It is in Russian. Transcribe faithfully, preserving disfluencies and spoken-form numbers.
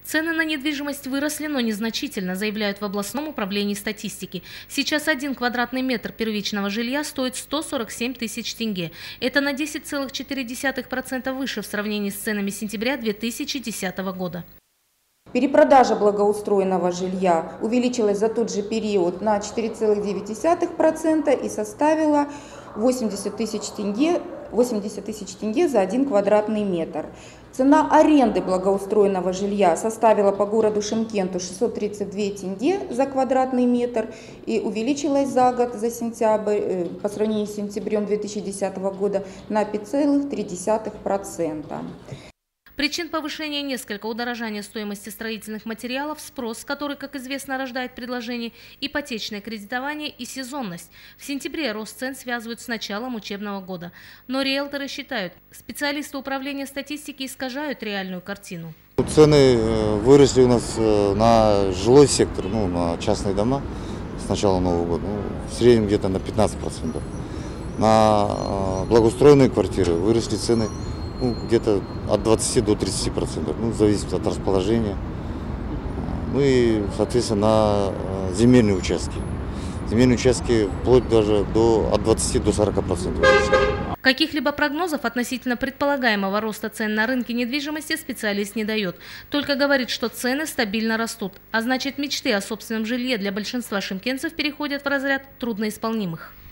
Цены на недвижимость выросли, но незначительно, заявляют в областном управлении статистики. Сейчас один квадратный метр первичного жилья стоит сто сорок семь тысяч тенге. Это на десять целых четыре десятых процента выше в сравнении с ценами сентября две тысячи десятого года. Перепродажа благоустроенного жилья увеличилась за тот же период на четыре целых девять десятых процента и составила восемьдесят тысяч тенге, восемьдесят тысяч тенге за один квадратный метр. Цена аренды благоустроенного жилья составила по городу Шымкенту шестьсот тридцать две тенге за квадратный метр и увеличилась за год, за сентябрь, по сравнению с сентябрем две тысячи десятого года, на пять целых три десятых процента. Причин повышения несколько: удорожание стоимости строительных материалов, спрос, который, как известно, рождает предложение, ипотечное кредитование и сезонность. В сентябре рост цен связывают с началом учебного года. Но риэлторы считают, специалисты управления статистики искажают реальную картину. Цены выросли у нас на жилой сектор, ну, на частные дома с начала Нового года, ну, в среднем где-то на пятнадцать процентов. На благоустроенные квартиры выросли цены ну, где-то от двадцати до тридцати процентов, ну, зависит от расположения. Ну и, соответственно, на земельные участки. Земельные участки вплоть даже до, от двадцати до сорока процентов. Каких-либо прогнозов относительно предполагаемого роста цен на рынке недвижимости специалист не дает. Только говорит, что цены стабильно растут. А значит, мечты о собственном жилье для большинства шымкентцев переходят в разряд трудноисполнимых.